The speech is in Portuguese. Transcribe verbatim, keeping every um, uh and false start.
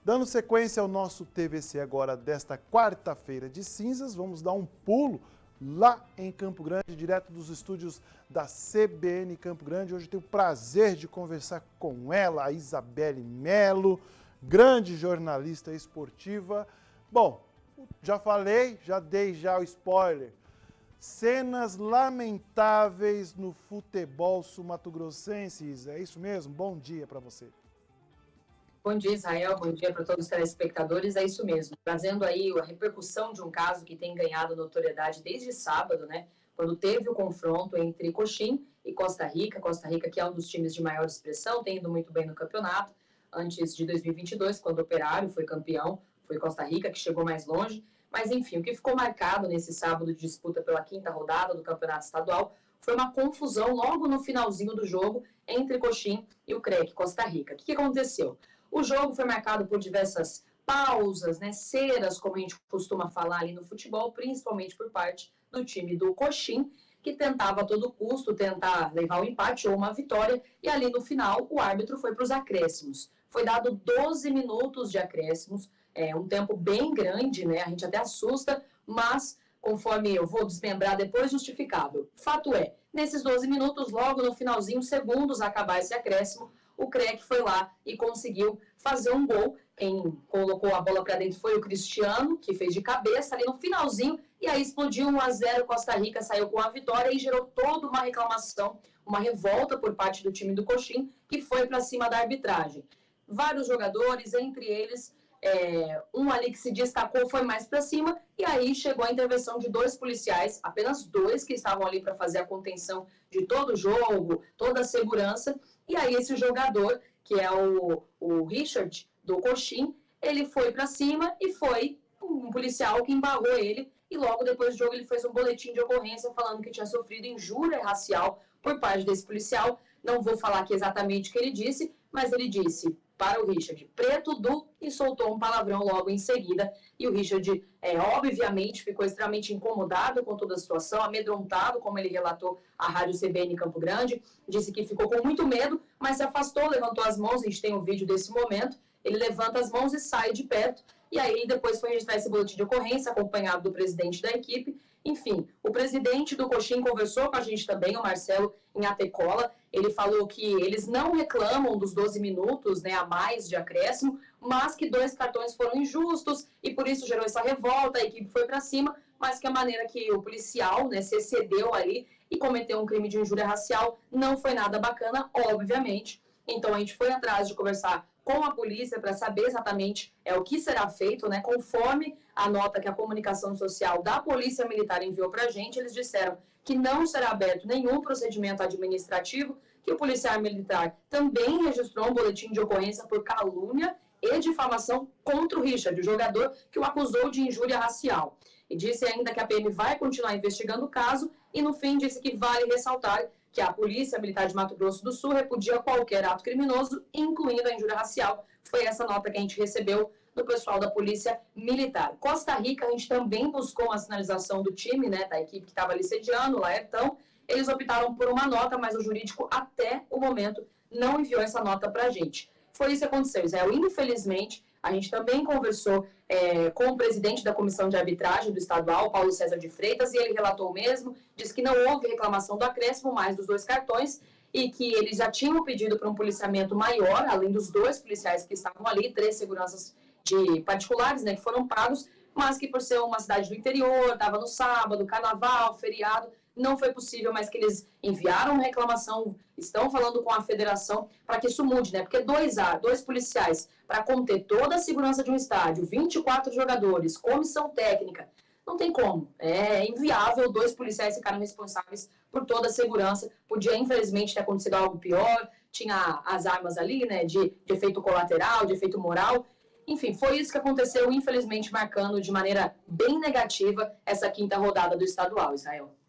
Dando sequência ao nosso T V C agora desta quarta-feira de cinzas, vamos dar um pulo lá em Campo Grande, direto dos estúdios da C B N Campo Grande. Hoje eu tenho o prazer de conversar com ela, a Isabelle Melo, grande jornalista esportiva. Bom, já falei, já dei já o spoiler. Cenas lamentáveis no futebol sul-mato-grossense, Isa. É isso mesmo? Bom dia para você. Bom dia, Israel. Bom dia para todos os telespectadores. É isso mesmo. Trazendo aí a repercussão de um caso que tem ganhado notoriedade desde sábado, né? Quando teve o confronto entre Coxim e Costa Rica. Costa Rica, que é um dos times de maior expressão, tem ido muito bem no campeonato. Antes de dois mil e vinte e dois, quando o Operário foi campeão, foi Costa Rica que chegou mais longe. Mas, enfim, o que ficou marcado nesse sábado de disputa pela quinta rodada do Campeonato Estadual foi uma confusão logo no finalzinho do jogo entre Coxim e o C R E C, Costa Rica. O que, que aconteceu? O jogo foi marcado por diversas pausas, né, ceras, como a gente costuma falar ali no futebol, principalmente por parte do time do Coxim, que tentava a todo custo tentar levar o empate ou uma vitória, e ali no final o árbitro foi para os acréscimos. Foi dado doze minutos de acréscimos, é um tempo bem grande, né, a gente até assusta, mas conforme eu vou desmembrar depois, justificável. Fato é, nesses doze minutos, logo no finalzinho, segundos a acabar esse acréscimo, o C R E C foi lá e conseguiu fazer um gol. Quem colocou a bola para dentro foi o Cristiano, que fez de cabeça ali no finalzinho, e aí explodiu um a zero, Costa Rica saiu com a vitória e gerou toda uma reclamação, uma revolta por parte do time do Coxim, que foi para cima da arbitragem. Vários jogadores, entre eles, é, um ali que se destacou foi mais para cima, e aí chegou a intervenção de dois policiais, apenas dois que estavam ali para fazer a contenção de todo o jogo, toda a segurança. E aí esse jogador, que é o, o Richard, do Coxim, ele foi para cima e foi um policial que embarrou ele. E logo depois do jogo ele fez um boletim de ocorrência falando que tinha sofrido injúria racial por parte desse policial. Não vou falar aqui exatamente o que ele disse, mas ele disse para o Richard, preto do, e soltou um palavrão logo em seguida. E o Richard, é, obviamente, ficou extremamente incomodado com toda a situação, amedrontado, como ele relatou à Rádio C B N Campo Grande. Disse que ficou com muito medo, mas se afastou, levantou as mãos, a gente tem um vídeo desse momento. Ele levanta as mãos e sai de perto. E aí ele depois foi registrar esse boletim de ocorrência, acompanhado do presidente da equipe. Enfim, o presidente do Coxim conversou com a gente também, o Marcelo Inhatecola. Ele falou que eles não reclamam dos doze minutos, né, a mais de acréscimo, mas que dois cartões foram injustos e por isso gerou essa revolta, a equipe foi para cima, mas que a maneira que o policial, né, se excedeu ali e cometeu um crime de injúria racial não foi nada bacana, obviamente. Então a gente foi atrás de conversar com a polícia para saber exatamente é, o que será feito, né, conforme a nota que a comunicação social da Polícia Militar enviou para a gente. Eles disseram que não será aberto nenhum procedimento administrativo, que o policial militar também registrou um boletim de ocorrência por calúnia e difamação contra o Richard, o jogador que o acusou de injúria racial. E disse ainda que a P M vai continuar investigando o caso e, no fim, disse que vale ressaltar que a Polícia Militar de Mato Grosso do Sul repudia qualquer ato criminoso, incluindo a injúria racial. Foi essa nota que a gente recebeu do pessoal da Polícia Militar. Costa Rica, a gente também buscou uma sinalização do time, né, da equipe que estava ali sediando, o Laertão. Eles optaram por uma nota, mas o jurídico, até o momento, não enviou essa nota para a gente. Foi isso que aconteceu, Israel. Infelizmente, a gente também conversou é, com o presidente da Comissão de Arbitragem do Estadual, Paulo César de Freitas, e ele relatou o mesmo, disse que não houve reclamação do acréscimo, mais dos dois cartões, e que eles já tinham pedido para um policiamento maior, além dos dois policiais que estavam ali, três seguranças de particulares, né, que foram pagos, mas que por ser uma cidade do interior, estava no sábado, carnaval, feriado, não foi possível, mas que eles enviaram uma reclamação, estão falando com a federação para que isso mude, né? Porque dois A, dois policiais, para conter toda a segurança de um estádio, vinte e quatro jogadores, comissão técnica, não tem como. É inviável, dois policiais ficaram responsáveis por toda a segurança. Podia, infelizmente, ter acontecido algo pior, tinha as armas ali, né, de, de efeito colateral, de efeito moral. Enfim, foi isso que aconteceu, infelizmente, marcando de maneira bem negativa essa quinta rodada do estadual, Israel.